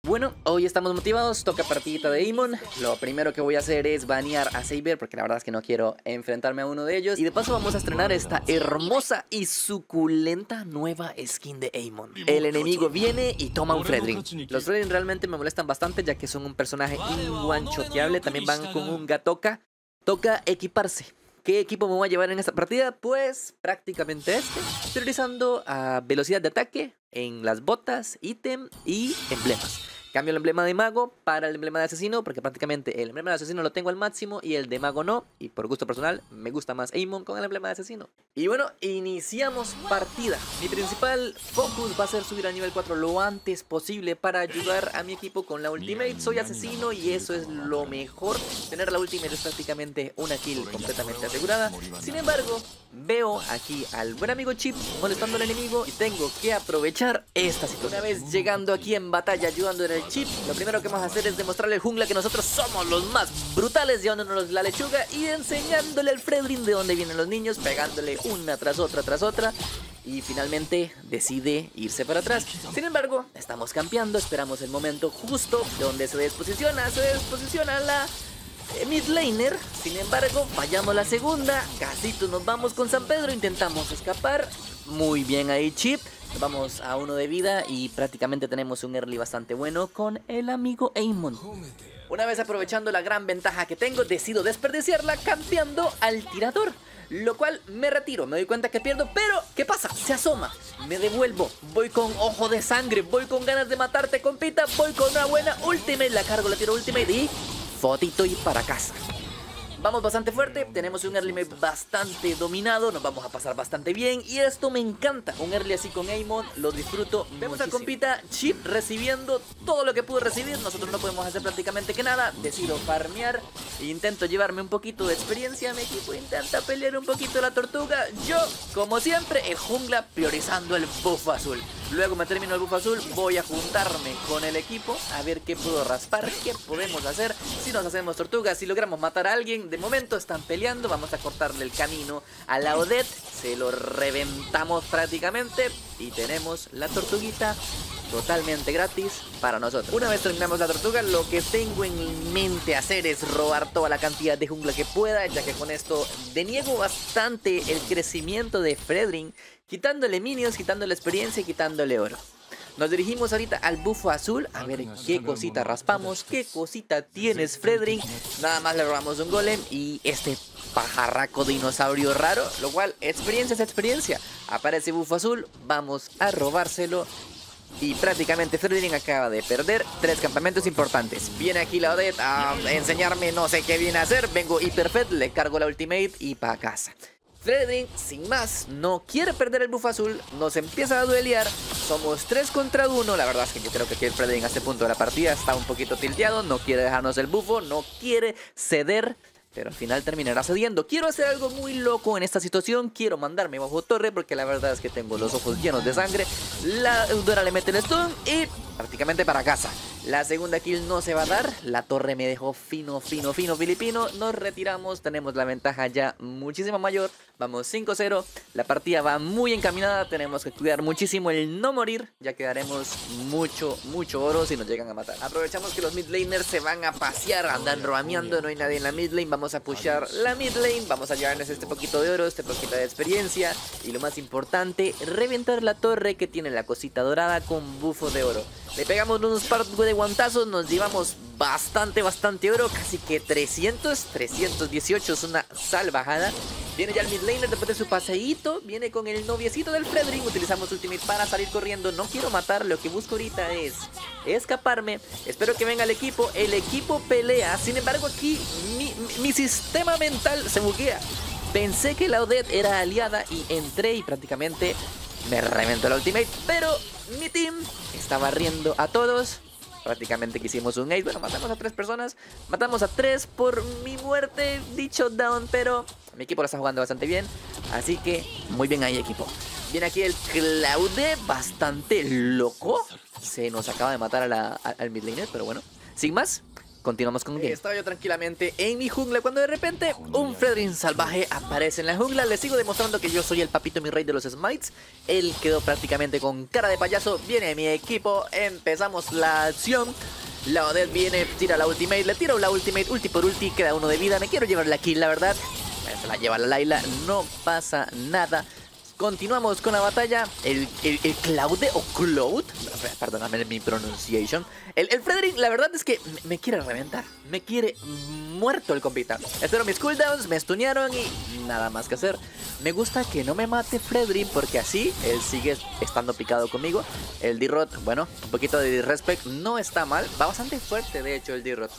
Bueno, hoy estamos motivados, toca partidita de Amon. Lo primero que voy a hacer es banear a Saber, porque la verdad es que no quiero enfrentarme a uno de ellos. Y de paso vamos a estrenar esta hermosa y suculenta nueva skin de Amon. El enemigo viene y toma un Fredring. Los Fredring realmente me molestan bastante, ya que son un personaje one-shoteable. También van con un Gatoka. Toca equiparse. ¿Qué equipo me voy a llevar en esta partida? Pues prácticamente este, priorizando a velocidad de ataque en las botas, ítem y emblemas. Cambio el emblema de mago para el emblema de asesino, porque prácticamente el emblema de asesino lo tengo al máximo y el de mago no. Y por gusto personal me gusta más Amon con el emblema de asesino. Y bueno, iniciamos partida. Mi principal focus va a ser subir a nivel 4 lo antes posible para ayudar a mi equipo con la ultimate. Soy asesino y eso es lo mejor. Tener la ultimate es prácticamente una kill completamente asegurada. Sin embargo, veo aquí al buen amigo Chip molestando al enemigo y tengo que aprovechar esta situación. Una vez llegando aquí en batalla ayudando en el Chip, lo primero que vamos a hacer es demostrarle al jungla que nosotros somos los más brutales, llevándonos la lechuga y enseñándole al Fredring de dónde vienen los niños, pegándole una tras otra. Y finalmente decide irse para atrás. Sin embargo, estamos campeando, esperamos el momento justo donde se desposiciona la mid laner. Sin embargo, fallamos la segunda, casito nos vamos con San Pedro, intentamos escapar. Muy bien ahí Chip, vamos a 1 de vida y prácticamente tenemos un early bastante bueno con el amigo Amon. Una vez aprovechando la gran ventaja que tengo, decido desperdiciarla cambiando al tirador, lo cual me retiro, me doy cuenta que pierdo, pero ¿qué pasa? Se asoma, me devuelvo, voy con ojo de sangre, voy con ganas de matarte compita, voy con una buena ultimate, la cargo, la tiro ultimate y fotito y para casa. Vamos bastante fuerte, tenemos un early map bastante dominado, nos vamos a pasar bastante bien y esto me encanta. Un early así con Amon, lo disfruto. Vemos al compita Chip recibiendo todo lo que pudo recibir, nosotros no podemos hacer prácticamente que nada. Decido farmear, intento llevarme un poquito de experiencia, mi equipo intenta pelear un poquito la tortuga. Yo, como siempre, el jungla priorizando el buff azul. Luego me termino el buff azul, voy a juntarme con el equipo a ver qué puedo raspar, qué podemos hacer. Si nos hacemos tortugas, si logramos matar a alguien. De momento están peleando, vamos a cortarle el camino a la Odette, se lo reventamos prácticamente y tenemos la tortuguita totalmente gratis para nosotros. Una vez terminamos la tortuga, lo que tengo en mente hacer es robar toda la cantidad de jungla que pueda, ya que con esto deniego bastante el crecimiento de Fredring, quitándole minions, quitándole experiencia y quitándole oro. Nos dirigimos ahorita al bufo azul a ver qué cosita raspamos, qué cosita tienes Fredring. Nada más le robamos un golem y este pajarraco dinosaurio raro, lo cual experiencia es experiencia. Aparece bufo azul, vamos a robárselo. Y prácticamente Fredring acaba de perder 3 campamentos importantes. Viene aquí la Odette a enseñarme no sé qué viene a hacer. Vengo hiperfed, le cargo la ultimate y pa' casa. Fredring, sin más, no quiere perder el buff azul, nos empieza a duelear, somos 3 contra 1, la verdad es que yo creo que aquí el Fredring a este punto de la partida está un poquito tilteado, no quiere dejarnos el buffo, no quiere ceder, pero al final terminará cediendo. Quiero hacer algo muy loco en esta situación, quiero mandarme bajo torre porque la verdad es que tengo los ojos llenos de sangre, la Eudora le mete el stun y prácticamente para casa. La segunda kill no se va a dar, la torre me dejó fino filipino, nos retiramos, tenemos la ventaja ya muchísimo mayor, vamos 5-0, la partida va muy encaminada, tenemos que cuidar muchísimo el no morir, ya que daremos mucho oro si nos llegan a matar. Aprovechamos que los mid laners se van a pasear, andan roameando, no hay nadie en la mid lane, vamos a pushar la mid lane, vamos a llevarnos este poquito de oro, este poquito de experiencia y lo más importante, reventar la torre que tiene la cosita dorada con bufo de oro. Le pegamos unos par de guantazos, nos llevamos bastante oro, casi que 318, es una salvajada. Viene ya el mid laner después de su paseíto, viene con el noviecito del Fredring, utilizamos ultimate para salir corriendo, no quiero matar, lo que busco ahorita es escaparme, espero que venga el equipo pelea, sin embargo aquí mi sistema mental se buguea. Pensé que la Odette era aliada y entré y prácticamente me reventó la ultimate, pero mi team está barriendo a todos. Prácticamente que hicimos un ace. Bueno, matamos a 3 personas. Matamos a 3 por mi muerte. Dicho down, pero mi equipo lo está jugando bastante bien. Así que muy bien ahí, equipo. Viene aquí el Claude, bastante loco. Se nos acaba de matar al mid laner, pero bueno. Sin más, continuamos con game. Estaba yo tranquilamente en mi jungla cuando de repente un Fredrin salvaje aparece en la jungla. Le sigo demostrando que yo soy el papito mi rey de los smites. Él quedó prácticamente con cara de payaso. Viene mi equipo, empezamos la acción. La Odette viene, tira la ultimate, le tiro la ultimate, ulti por ulti, queda uno de vida. Me quiero llevar la kill, la verdad. Se la lleva la Layla, no pasa nada. Continuamos con la batalla. El Claude o Cloud, perdóname mi pronunciation. El Fredrin, la verdad es que me quiere reventar. Me quiere muerto el compita. Espero mis cooldowns, me stunearon y nada más que hacer. Me gusta que no me mate Fredrin porque así él sigue estando picado conmigo. El D-Rod, bueno, un poquito de disrespect, no está mal. Va bastante fuerte de hecho el D-Rod.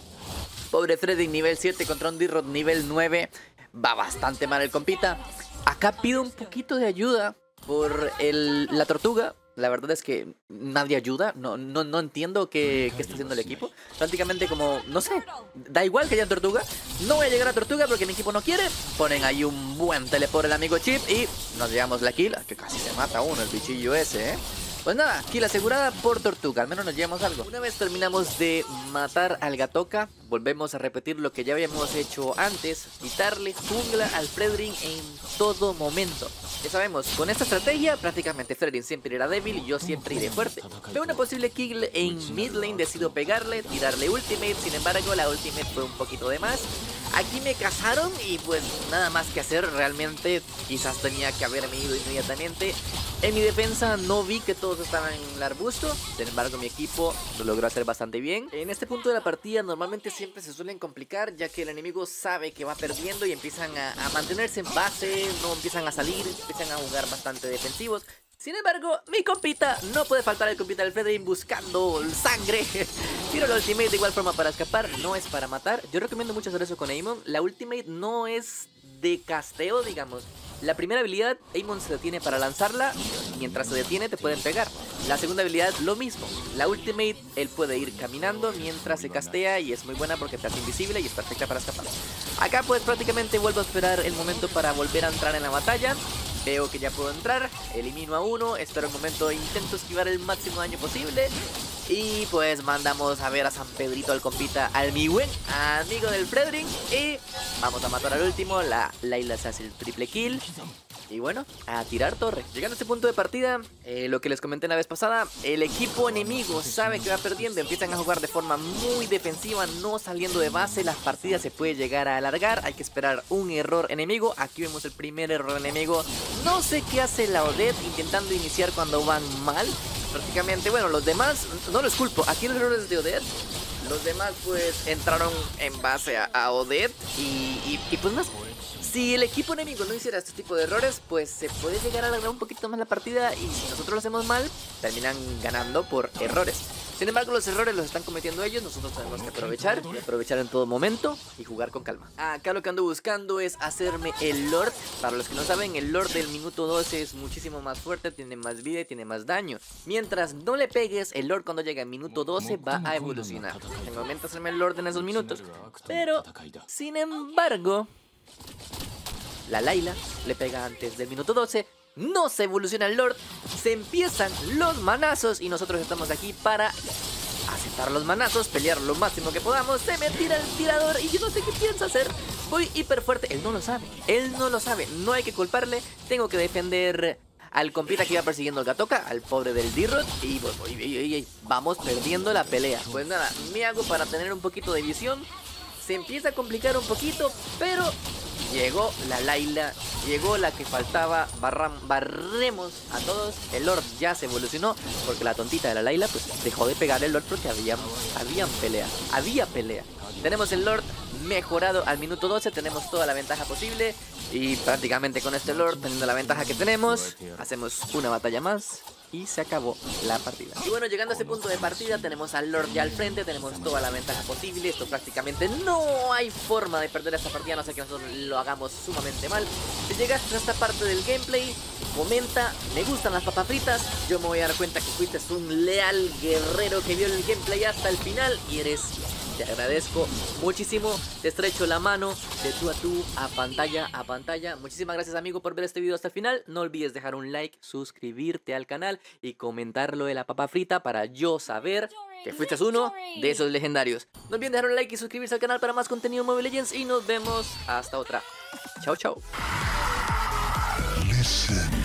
Pobre Fredrin nivel 7 contra un D-Rod nivel 9. Va bastante mal el compita. Acá pido un poquito de ayuda por la tortuga. La verdad es que nadie ayuda. No entiendo qué está haciendo el equipo. Prácticamente como, no sé, da igual que haya tortuga. No voy a llegar a tortuga porque mi equipo no quiere. Ponen ahí un buen teleport el amigo Chip y nos llevamos la kill. Que casi se mata uno el bichillo ese, Pues nada, kill asegurada por tortuga, al menos nos llevamos algo. Una vez terminamos de matar al Gatoka, volvemos a repetir lo que ya habíamos hecho antes, quitarle jungla al Fredrin en todo momento. Ya sabemos, con esta estrategia prácticamente Fredrin siempre irá débil y yo siempre iré fuerte. Veo una posible kill en mid lane, decido pegarle, tirarle ultimate, sin embargo la ultimate fue un poquito de más. Aquí me cazaron y pues nada más que hacer, realmente quizás tenía que haberme ido inmediatamente. En mi defensa no vi que todos estaban en el arbusto, sin embargo mi equipo lo logró hacer bastante bien. En este punto de la partida normalmente siempre se suelen complicar ya que el enemigo sabe que va perdiendo y empiezan a mantenerse en base, no empiezan a salir, empiezan a jugar bastante defensivos. Sin embargo, mi compita, no puede faltar el compita del Fredrin buscando sangre. Tiro la ultimate de igual forma para escapar, no es para matar. Yo recomiendo mucho hacer eso con Amon. La ultimate no es de casteo, digamos. La primera habilidad, Amon se detiene para lanzarla. Mientras se detiene te pueden pegar. La segunda habilidad, lo mismo. La ultimate, él puede ir caminando mientras se castea y es muy buena porque te hace invisible y es perfecta para escapar. Acá pues prácticamente vuelvo a esperar el momento para volver a entrar en la batalla. Veo que ya puedo entrar, elimino a uno, espero el momento, intento esquivar el máximo daño posible. Y pues mandamos a ver a San Pedrito al compita, al mi buen amigo del Fredrin. Y vamos a matar al último, la Layla se hace el triple kill. Y bueno, a tirar torre. Llegando a este punto de partida, lo que les comenté la vez pasada, el equipo enemigo sabe que va perdiendo, empiezan a jugar de forma muy defensiva, no saliendo de base, las partidas se puede llegar a alargar, hay que esperar un error enemigo. Aquí vemos el primer error enemigo, no sé qué hace la Odette intentando iniciar cuando van mal. Prácticamente, bueno, los demás, no los culpo, aquí el error es de Odette. Los demás pues entraron en base a Odette y pues más. Si el equipo enemigo no hiciera este tipo de errores, pues se puede llegar a alargar un poquito más la partida y si nosotros lo hacemos mal, terminan ganando por errores. Sin embargo, los errores los están cometiendo ellos, nosotros tenemos que aprovechar en todo momento y jugar con calma. Acá lo que ando buscando es hacerme el Lord. Para los que no saben, el Lord del minuto 12 es muchísimo más fuerte, tiene más vida y tiene más daño. Mientras no le pegues, el Lord cuando llega al minuto 12 va a evolucionar. En el momento hacerme el Lord en esos minutos. Pero, sin embargo, la Layla le pega antes del minuto 12, no se evoluciona el Lord, se empiezan los manazos y nosotros estamos aquí para aceptar los manazos, pelear lo máximo que podamos. Se me tira el tirador y yo no sé qué piensa hacer. Voy hiper fuerte, él no lo sabe, no hay que culparle, tengo que defender al compita que iba persiguiendo al Gatoka, al pobre del D-Rod y vamos perdiendo la pelea. Pues nada, me hago para tener un poquito de visión, se empieza a complicar un poquito, pero llegó la Layla, llegó la que faltaba, barremos a todos. El Lord ya se evolucionó porque la tontita de la Layla pues dejó de pegar el Lord porque había pelea. Tenemos el Lord mejorado al minuto 12, tenemos toda la ventaja posible y prácticamente con este Lord, teniendo la ventaja que tenemos, hacemos una batalla más y se acabó la partida. Y bueno, llegando a este punto de partida, tenemos al Lord ya al frente, tenemos toda la ventaja posible. Esto prácticamente no hay forma de perder esta partida, no sé que nosotros lo hagamos sumamente mal. Si llegaste a esta parte del gameplay, comenta, me gustan las papas fritas. Yo me voy a dar cuenta que fuiste un leal guerrero que vio el gameplay hasta el final y eres te agradezco muchísimo, te estrecho la mano de tú a tú, a pantalla. Muchísimas gracias, amigo, por ver este video hasta el final. No olvides dejar un like, suscribirte al canal y comentar lo de la papa frita para yo saber que fuiste uno de esos legendarios. No olviden dejar un like y suscribirse al canal para más contenido Mobile Legends y nos vemos hasta otra. Chao, chao. Listen.